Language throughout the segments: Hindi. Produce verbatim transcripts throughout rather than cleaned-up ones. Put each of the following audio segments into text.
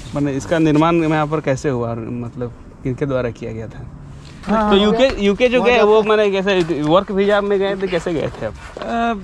मैंने इसका निर्माण यहाँ पर कैसे हुआ, मतलब किनके द्वारा किया गया था? हाँ, तो यूके यूके जो गए वो मैंने कैसे वर्क वीजा में गए थे, कैसे गए थे आप?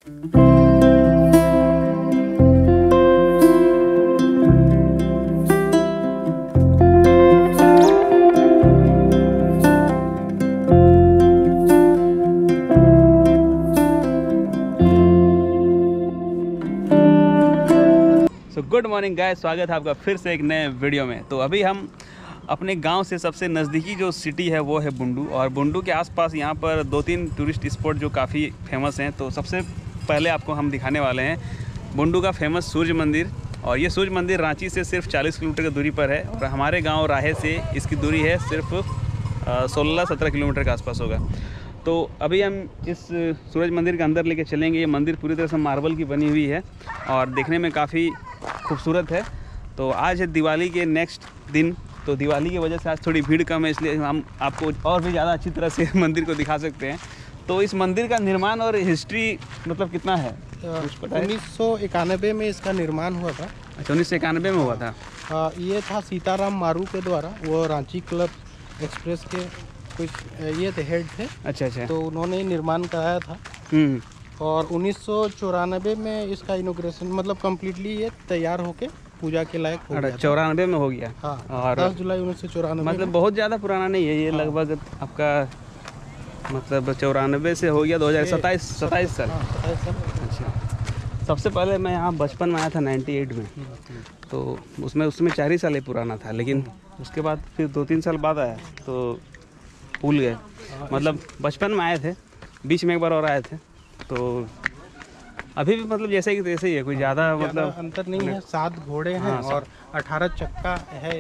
सो गुड मॉर्निंग गाइस, स्वागत है आपका फिर से एक नए वीडियो में। तो अभी हम अपने गांव से सबसे नज़दीकी जो सिटी है वो है बुंडू, और बुंडू के आसपास यहाँ पर दो तीन टूरिस्ट स्पॉट जो काफ़ी फेमस हैं। तो सबसे पहले आपको हम दिखाने वाले हैं बुंडू का फेमस सूर्य मंदिर। और ये सूर्य मंदिर रांची से सिर्फ चालीस किलोमीटर की दूरी पर है, और हमारे गाँव राहे से इसकी दूरी है सिर्फ सोलह सत्रह किलोमीटर के आसपास होगा। तो अभी हम इस सूरज मंदिर के अंदर लेके चलेंगे। ये मंदिर पूरी तरह से मार्बल की बनी हुई है और देखने में काफ़ी खूबसूरत है। तो आज है दिवाली के नेक्स्ट दिन, तो दिवाली की वजह से आज थोड़ी भीड़ कम है, इसलिए हम आपको और भी ज़्यादा अच्छी तरह से मंदिर को दिखा सकते हैं। तो इस मंदिर का निर्माण और हिस्ट्री मतलब कितना है? उन्नीस सौ इक्यानवे में इसका निर्माण हुआ था। अच्छा, उन्नीस सौ इक्यानवे में हुआ था। आ, ये था सीताराम मारू के द्वारा, वो रांची क्लब एक्सप्रेस के कुछ ये थे, हेड थे। अच्छा अच्छा। तो उन्होंने निर्माण कराया था और उन्नीस सौ चौरानवे में इसका इनॉग्रेशन मतलब कम्प्लीटली ये तैयार होके पूजा के लायक हो गया। चौरानवे में हो गया। हाँ, और दस जुलाई उन्नीस सौ चौरानवे। मतलब बहुत ज़्यादा पुराना नहीं है ये। हाँ। लगभग आपका मतलब चौरानवे से हो गया दो हज़ार सत्ताईस सत्ताईस साल। सत्ताईस साल। अच्छा, सबसे पहले मैं यहाँ बचपन में आया था अट्ठानवे में, तो उसमें उसमें चार ही साल ही पुराना था। लेकिन उसके बाद फिर दो तीन साल बाद आया तो भूल गए। मतलब बचपन में आए थे, बीच में एक बार और आए थे। तो अभी भी मतलब जैसे कि तैसे ही है, कोई ज़्यादा मतलब अंतर नहीं है। सात घोड़े हैं। हाँ, और अठारह चक्का है।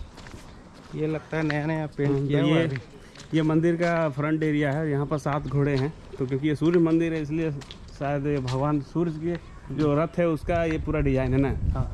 ये लगता है नया नया पेंट किया हुआ है। ये मंदिर का फ्रंट एरिया है, यहाँ पर सात घोड़े हैं। तो क्योंकि ये सूर्य मंदिर है इसलिए शायद भगवान सूर्य के जो रथ है उसका ये पूरा डिजाइन है ना। हाँ।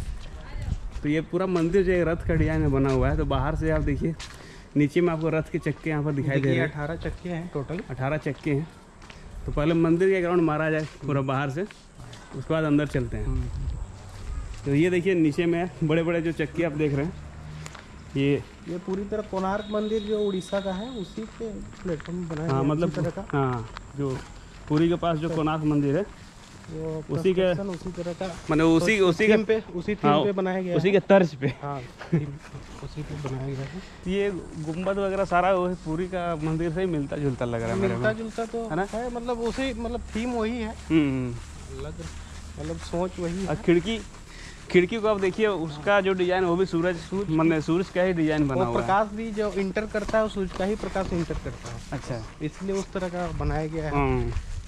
तो ये पूरा मंदिर जो रथ का डिजाइन में बना हुआ है। तो बाहर से आप देखिए, नीचे में आपको रथ के चक्के यहाँ पर दिखाई दे रहे हैं। अठारह चक्के हैं टोटल। अठारह चक्के हैं। तो पहले मंदिर के ग्राउंड मारा जाए पूरा बाहर से, उसके बाद अंदर चलते हैं। तो ये देखिए नीचे में बड़े बड़े जो चक्के आप देख रहे हैं, ये ये पूरी तरह कोणार्क मंदिर जो उड़ीसा का है उसी के प्लेटफॉर्म बनाया। हाँ, मतलब हाँ, जो पुरी के पास जो कोणार्क मंदिर है वो उसी के उसी तरह का, मतलब उसी उसी के पे उसी थीम पे बनाया गया, उसी के तर्ज पे। हाँ, उसी पे बनाया गया है। ये गुम्बद वगैरह सारा वो पूरी का मंदिर से ही मिलता जुलता लग रहा है। मिलता जुलता तो है ना, है मतलब उसी मतलब थीम वही है, अलग मतलब सोच वही है। खिड़की खिड़की को आप देखिए, उसका जो डिजाइन वो भी सूरज मतलब सूरज का ही डिजाइन बना हुआ है। प्रकाश भी जो इंटर करता है वो सूरज का ही प्रकाश इंटर करता है। अच्छा, इसलिए उस तरह का बनाया गया है।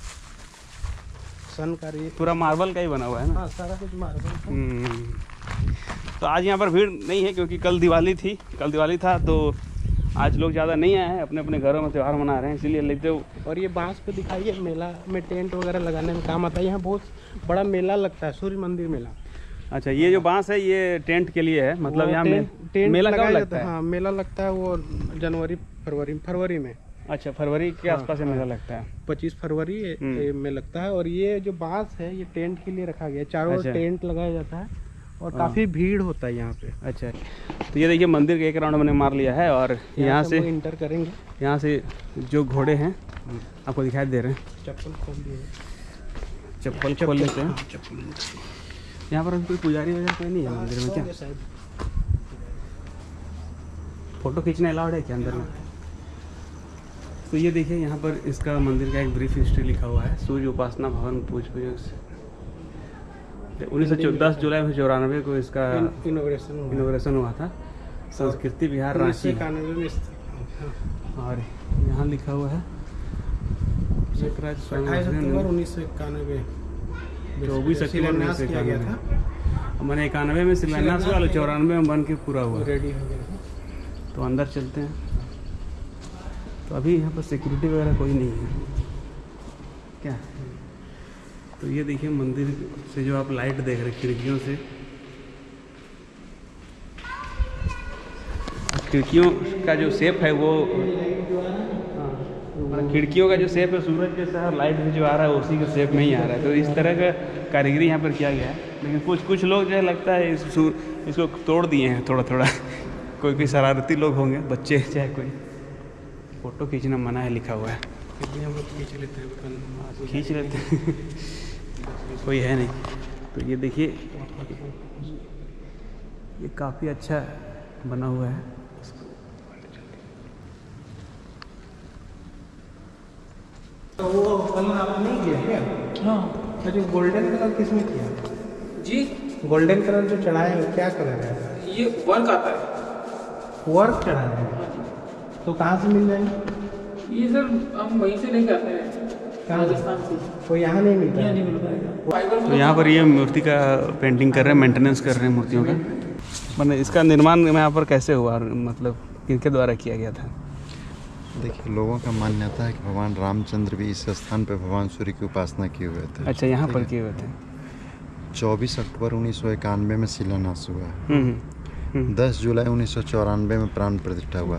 सन का पूरा मार्बल का ही बना हुआ है ना। हाँ, सारा कुछ मार्बल। तो आज यहाँ पर भीड़ नहीं है क्योंकि कल दिवाली थी, कल दिवाली था तो आज लोग ज़्यादा नहीं आए हैं, अपने अपने घरों में त्यौहार मना रहे हैं, इसीलिए लेते हो। और ये बांस पे दिखाइए, मेला में टेंट वगैरह लगाने में काम आता है। यहाँ बहुत बड़ा मेला लगता है, सूर्य मंदिर मेला। अच्छा, ये जो बांस है ये टेंट के लिए है, मतलब यहाँ में मेला कब लगता है? हाँ, मेला लगता है वो जनवरी फरवरी फरवरी में। अच्छा, फरवरी के हाँ, आसपास हाँ, मेला लगता है। पच्चीस फरवरी में लगता है। और ये जो बांस है ये टेंट के लिए रखा गया है, चारों ओर टेंट लगाया जाता है और काफी भीड़ होता है यहाँ पे। अच्छा, तो ये देखिए मंदिर के एक राउंड मैंने मार लिया है और यहाँ से इंटर करेंगे। यहाँ से जो घोड़े हैं आपको दिखाई दे रहे हैं। चप्पल खोल दिए, चप्पल खोल लेते हैं। यहाँ पर कोई पुजारी वगैरह कोई नहीं है मंदिर में क्या? फोटो खींचना अलाउड है क्या अंदर में? तो ये देखिए यहाँ पर इसका मंदिर का एक ब्रीफ हिस्ट्री लिखा हुआ है। सूर्य उपासना भवन पूज पूजक से उन्नीस सौ दस जुलाई में चौरानवे को इसका इनॉग्रेशन इनॉग्रेशन हुआ था। संस्कृति विहार रांची। और यहाँ लिखा हुआ है उन्नीस सौ इक्यानवे चौबीस अक्टूबर से किया गया था। मैंने इक्यानवे में शिलान्यास हुआ, चौरानवे में बन के पूरा हुआ, रेडी हो गया। तो अंदर चलते हैं। तो अभी यहाँ पर सिक्योरिटी वगैरह कोई नहीं है क्या? तो ये देखिए मंदिर से जो आप लाइट देख रहे खिड़कियों से, खिड़कियों का जो शेप है वो, खिड़कियों का जो शेप है सूरज जैसा, लाइट भी जो आ रहा है उसी के शेप में ही आ रहा है। तो इस तरह का कारीगरी यहाँ पर किया गया है। लेकिन कुछ कुछ लोग जो है लगता है इस, इसको तोड़ दिए हैं थोड़ा थोड़ा। कोई कोई शरारती लोग होंगे, बच्चे चाहे कोई। फ़ोटो खींचना मना है लिखा हुआ है, हम लोग खींच लेते हैं, खींच लेते हैं। कोई है नहीं। तो ये देखिए, ये काफ़ी अच्छा बना हुआ है। तो वो कलर आपने नहीं किया क्या? हाँ। तो जो गोल्डन कलर किसमें किया जी? गोल्डन कलर जो चढ़ाए हैं क्या कलर है? ये वर्क आता है। वर्क चढ़ाए हैं तो कहाँ से मिल जाएंगे? ये सर हम वहीं से लेके आते हैं, राजस्थान से। तो यहाँ नहीं मिलता? यहाँ नहीं मिल पाएगा। तो यहाँ पर ये मूर्ति का पेंटिंग कर रहे हैं, मेंटेनेंस कर रहे हैं मूर्तियों का। मतलब इसका निर्माण यहाँ पर कैसे हुआ, मतलब किनके द्वारा किया गया था? देखिए, लोगों का मान्यता है कि भगवान रामचंद्र भी इस स्थान पर भगवान सूर्य की उपासना किए हुए थे। अच्छा, यहाँ पर किए हुए थे। चौबीस अक्टूबर उन्नीस सौ इक्यानवे में शिलान्यास हुआ है। दस जुलाई उन्नीस सौ चौरानवे में प्राण प्रतिष्ठा हुआ।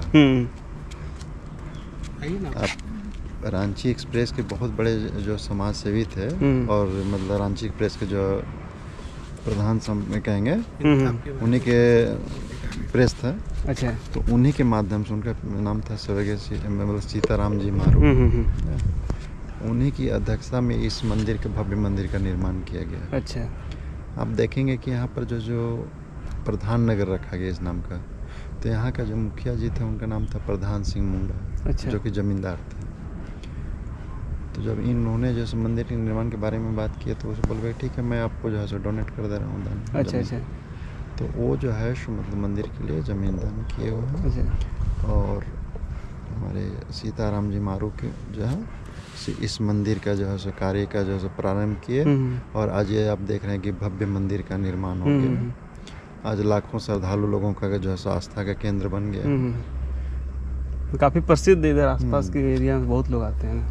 अब रांची एक्सप्रेस के बहुत बड़े जो समाज सेवी थे और मतलब रांची एक्सप्रेस के जो प्रधान कहेंगे उन्हीं के प्रेस था। अच्छा। तो उन्हीं के माध्यम से, उनका नाम था स्वर्गीय मतलब सीताराम जी मारू, उन्हीं की अध्यक्षता में इस मंदिर के भव्य मंदिर का निर्माण किया गया। अच्छा। आप देखेंगे कि यहाँ पर जो जो प्रधान नगर रखा गया इस नाम का, तो यहाँ का जो मुखिया जी थे उनका नाम था प्रधान सिंह मुंडा। अच्छा। जो कि जमींदार थे। तो जब इन्होंने जैसे मंदिर के निर्माण के बारे में बात की तो उसे बोल गए ठीक है, मैं आपको जो है सो डोनेट कर दे रहा हूँ दान। अच्छा अच्छा। तो वो जो है सो मतलब मंदिर के लिए जमीन दान किए हुए हैं। अच्छा। और हमारे सीताराम जी मारू के जो है इस मंदिर का जो है सो कार्य का जो है सो प्रारंभ किए और आज ये आप देख रहे हैं कि भव्य मंदिर का निर्माण हो गया। आज लाखों श्रद्धालु लोगों का जो है सो आस्था का केंद्र बन गया। काफ़ी प्रसिद्ध इधर आसपास के एरिया में बहुत लोग आते हैं।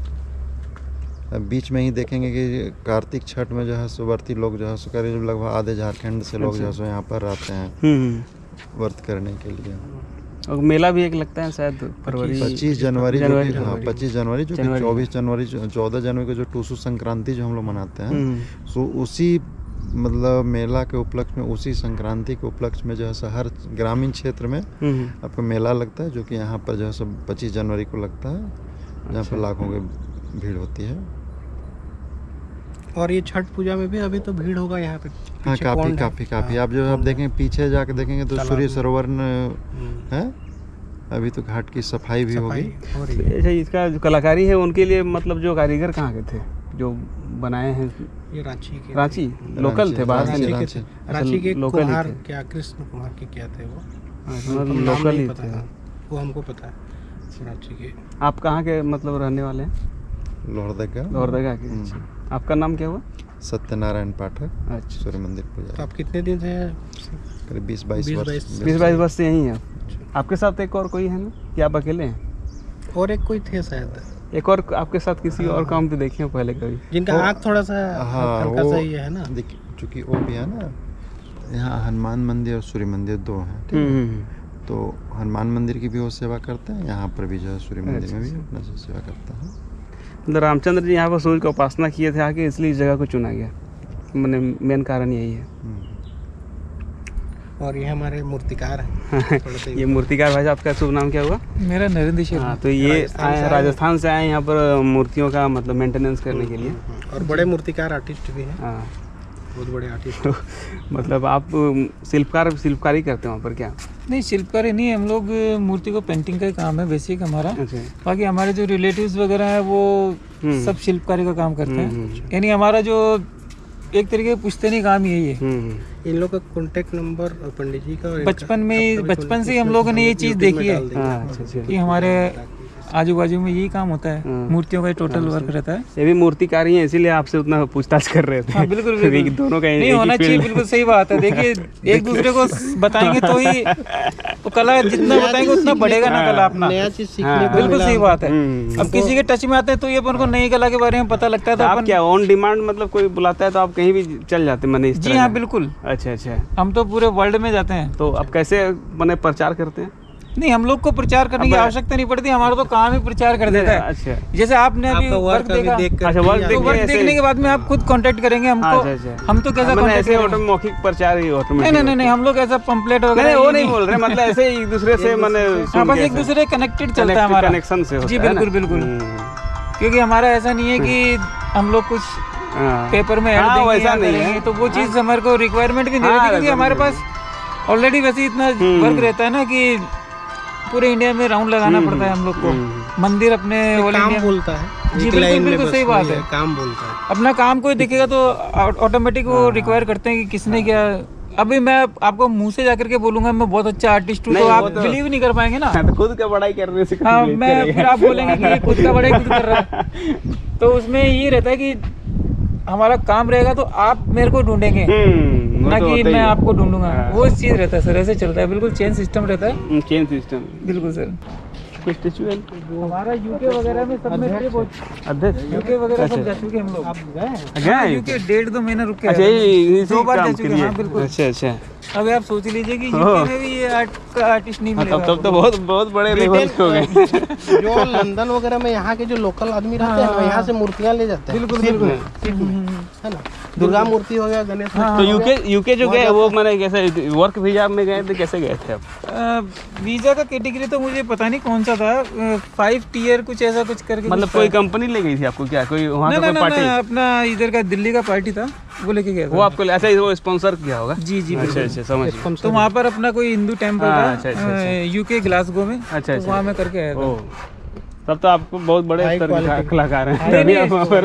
बीच में ही देखेंगे कि कार्तिक छठ में जो है सो व्रती लोग जो है सो करीब लगभग आधे झारखंड से लोग जो है सो यहाँ पर आते हैं व्रत करने के लिए। और मेला भी एक लगता है शायद फरवरी पच्चीस जनवरी जो कि हाँ पच्चीस जनवरी जो कि चौबीस जनवरी चौदह जनवरी को जो टूसू संक्रांति जो हम लोग मनाते हैं, सो उसी मतलब मेला के उपलक्ष्य में, उसी संक्रांति के उपलक्ष्य में जो है सो हर ग्रामीण क्षेत्र में आपको मेला लगता है, जो कि यहाँ पर जो है सो पच्चीस जनवरी को लगता है, जहाँ पर लाखों की भीड़ होती है। और ये छठ पूजा में भी अभी तो भीड़ होगा यहाँ पे। हाँ, काफ़ी काफ़ी काफ़ी। आप जो आप देखेंगे पीछे जाके देखेंगे तो सूर्य सरोवर है, अभी तो घाट की सफाई भी होगी। अच्छा, इसका जो कलाकारी है उनके लिए मतलब जो कारीगर कहाँ के थे जो बनाए हैं? ये रांची के। रांची लोकल थे, बाहर से नहीं थे। रांची के कुम्हार, क्या कृष्ण कुमार के क्या थे वो, लोकल ही थे। वो हमको पता है रांची के। आप कहाँ के मतलब रहने वाले हैं? लोहरदगा। लोहरदगा के। आपका नाम क्या हुआ? सत्यनारायण पाठक। अच्छा। सूर्य मंदिर पूजा। तो आप कितने दिन से? करीब बीस बाईस वर्ष। बीस बाईस वर्ष से यहीं हैं। आपके साथ एक और कोई है ना, कि आप अकेले हैं? और एक कोई थे शायद। एक और आपके साथ किसी और काम तो देखे हो पहले कभी? जिनका आँख थोड़ा सा हल्का सा ही है ना। देखिए, चूँकि वो भी है ना, यहाँ हनुमान मंदिर और सूर्य मंदिर दो हैं, ठीक है? तो हनुमान मंदिर की भी वो सेवा करते हैं, यहाँ पर भी जो है सूर्य मंदिर में भी अपना सेवा करता है। मतलब रामचंद्र जी यहाँ पर सूर्य की उपासना किए थे आके, इसलिए इस जगह को चुना गया, मैंने मेन कारण यही है। और ये हमारे मूर्तिकार हैं। ये मूर्तिकार भाई, आपका शुभ नाम क्या हुआ? मेरा नरेंद्र शर्मा। हाँ, तो ये आए राजस्थान से आए यहाँ पर मूर्तियों का मतलब मेंटेनेंस करने के लिए। और बड़े मूर्तिकार आर्टिस्ट भी हैं। हाँ, बहुत बड़े आर्टिस्ट। मतलब आप शिल्पकार शिल्पकारी करते हैं वहाँ पर क्या? नहीं, शिल्पकारी नहीं, हम लोग मूर्ति को पेंटिंग का ही काम है बेसिक हमारा। बाकी हमारे जो रिलेटिव्स वगैरह हैं वो सब शिल्पकारी का काम करते हैं। यानी हमारा जो एक तरीके का पुश्तैनी काम यही है। इन लोग का कॉन्टेक्ट नंबर पंडित जी का बचपन में बचपन से हम लोगों ने ये चीज़ देखी है कि हमारे आजू बाजू में यही काम होता है, मूर्तियों का टोटल वर्क रहता है। ये भी मूर्तिकारी हैं, इसीलिए आपसे उतना पूछताछ कर रहे थे। हाँ, बिल्कुल बिल्कुल। दोनों का नहीं होना चाहिए, बिल्कुल सही बात है। देखिए, एक दूसरे को बताएंगे तो ही तो कला, जितना बताएंगे उतना बढ़ेगा ना कला अपना। नया चीज सीखने को बिल्कुल सही बात है। अब किसी के टच में आते हैं तो ये अपन को नई कला के बारे में पता लगता है। तो आप क्या ऑन डिमांड, मतलब कोई बुलाता है तो आप कहीं भी चल जाते हैं? मैंने जी हाँ, बिल्कुल। अच्छा अच्छा। हम तो पूरे वर्ल्ड में जाते हैं। तो आप कैसे मैंने प्रचार करते हैं? नहीं, हम लोग को प्रचार करने की आवश्यकता नहीं पड़ती, हमारा तो काम ही प्रचार कर देता है। अच्छा, जैसे आपने अभी वर्क देखा, अच्छा, वर्क तो वर्क देखने के बाद में आप खुद कांटेक्ट करेंगे हमको। हम तो कैसा ऐसे मौखिक प्रचार ही नहीं नहीं नहीं, हम लोग ऐसा पंपलेट वगैरह वो नहीं बोल रहे, मतलब ऐसे एक दूसरे से मैंने बस एक दूसरे कनेक्टेड चलता है हमारा कनेक्शन से। जी बिल्कुल बिल्कुल, क्योंकि हमारा ऐसा नहीं है कि हम लोग कुछ पेपर में ऐड देंगे वैसा नहीं है, तो वो चीज़ हमारे को रिक्वायरमेंट भी नहीं रहती, क्योंकि हमारे पास ऑलरेडी वैसे इतना वर्क रहता है ना कि पूरे इंडिया में राउंड लगाना पड़ता है हम लोग को। मंदिर अपने ऑल इंडिया बोलता है। जी बिल्कुल बिल्कुल सही बात है, काम बोलता है। अपना काम कोई देखेगा तो ऑटोमेटिक वो रिक्वायर करते हैं कि किसने क्या। अभी मैं आपको मुंह से जाकर के बोलूंगा मैं बहुत अच्छा आर्टिस्ट हूँ, तो आप बिलीव नहीं कर पाएंगे ना। तो खुद का बड़ाई कर रहे हैं। हाँ, मैं फिर आप बोलेंगे कि ये खुद का बड़ाई खुद कर रहा है। तो उसमें ये रहता है कि हमारा काम रहेगा तो आप मेरे को ढूंढेंगे, ना कि मैं आपको ढूंढूंगा। वो चीज रहता है सर, ऐसे चलता है, बिल्कुल चेन सिस्टम रहता है। चेन सिस्टम बिल्कुल सर। हमारा यूके वगैरह में सब में अध्यक्ष यूके वगैरह सब जा चुके हम लोग। आप गए यूके डेढ़ दो महीना रुक के दो बार जा चुके हैं। बिल्कुल। अच्छा अच्छा, अभी आप सोच लीजिए कि यूके में भी ये आर्ट का आर्टिस्ट नहीं मिलेगा। तब तो बहुत बहुत बड़े लेवल के हो गए। जो लंदन वगैरह में यहाँ के जो लोकल आदमी रहते हैं, यहाँ से मूर्तियाँ ले जाते हैं। बिल्कुल बिल्कुल, है ना। दुर्गा मूर्ति हो गया, गणेश। तो यूके यूके जो गए वो मैंने कैसे वर्क वीजा में गए थे, कैसे गए थे आप? वीजा का कैटेगरी तो मुझे पता नहीं कौन सा था, फाइव टीयर कुछ ऐसा कुछ करके। मतलब कोई कंपनी ले गई थी आपको क्या? कोई वहाँ का कोई पार्टी? अपना इधर का दिल्ली का पार्टी था, वो लेके गया था। वो आपको ऐसा वो स्पॉन्सर किया होगा? जी जी अच्छा अच्छा, समझ। तो वहाँ पर अपना कोई हिंदू टेम्पल था यूके ग्लासगो में। अच्छा अच्छा, वहाँ मैं करके आया था। तब तो आपको बहुत बड़े स्तर के कलाकार हैं। वहाँ पर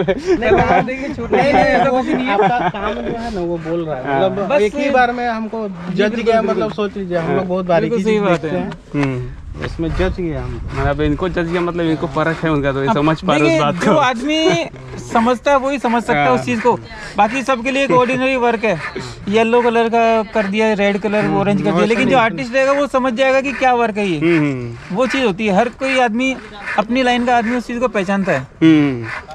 आपका काम जो है ना वो बोल रहा है, मतलब एक ही बार में हमको जज गया। मतलब सोच लीजिए, हम लोग बहुत बारीकी से देखते हैं, इसमें जज गया हम। मतलब इनको जज गया, मतलब इनको परख है उनका, तो ये समझ पा रहे उस बात को। जो आदमी समझता है वही समझ सकता है उस चीज को। बाकी सबके लिए एक ऑर्डिनरी वर्क है, येलो कलर का कर दिया, रेड कलर, ऑरेंज कर दिया, लेकिन जो आर्टिस्ट रहेगा वो समझ जाएगा कि क्या वर्क है ये। वो चीज होती है, हर कोई आदमी अपनी लाइन का आदमी उस चीज को पहचानता है।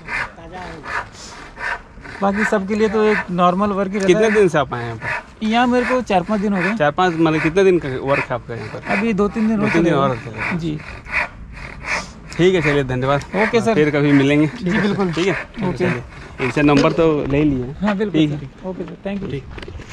बाकी सबके लिए तो एक नॉर्मल वर्क ही रहता है। कितने दिन से आप आए यहाँ पर? यहाँ मेरे को चार पाँच दिन हो गए। चार पाँच मतलब कितने दिन का वर्क है आपका यहाँ पर? अभी दो तीन दिन दो तीन दिन और जी। ठीक है, चलिए धन्यवाद। ओके सर, फिर कभी मिलेंगे। जी बिल्कुल, ठीक है। ओके, इनसे नंबर तो ले लिए। हाँ बिल्कुल, ओके सर, थैंक यू।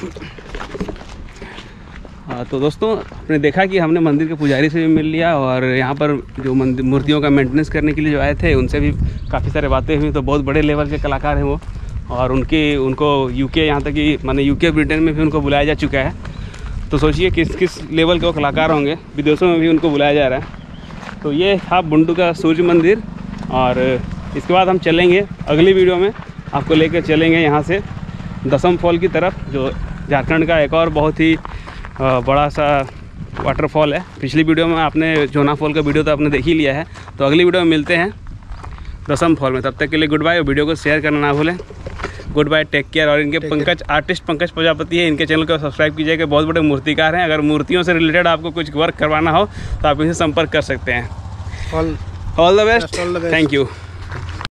हाँ, तो दोस्तों आपने देखा कि हमने मंदिर के पुजारी से भी मिल लिया, और यहाँ पर जो मंदिर मूर्तियों का मेंटेनेंस करने के लिए जो आए थे उनसे भी काफ़ी सारे बातें हुई। तो बहुत बड़े लेवल के कलाकार हैं वो, और उनके उनको यूके यहाँ तक कि माने यूके ब्रिटेन में भी उनको बुलाया जा चुका है। तो सोचिए किस किस लेवल के वो कलाकार होंगे, विदेशों में भी उनको बुलाया जा रहा है। तो ये था बुंडू का सूर्य मंदिर, और इसके बाद हम चलेंगे अगली वीडियो में, आपको लेकर चलेंगे यहाँ से दसम फॉल की तरफ, जो झारखंड का एक और बहुत ही बड़ा सा वाटरफॉल है। पिछली वीडियो में आपने जोना फॉल का वीडियो तो आपने देख ही लिया है। तो अगली वीडियो में मिलते हैं दसम फॉल में, तब तक के लिए गुड बाय। वीडियो को शेयर करना ना भूलें। Goodbye, take care. और इनके पंकज आर्टिस्ट पंकज प्रजापति है, इनके चैनल को सब्सक्राइब कीजिएगा। बहुत बड़े मूर्तिकार हैं, अगर मूर्तियों से रिलेटेड आपको कुछ वर्क करवाना हो तो आप इनसे संपर्क कर सकते हैं। All the best, thank you.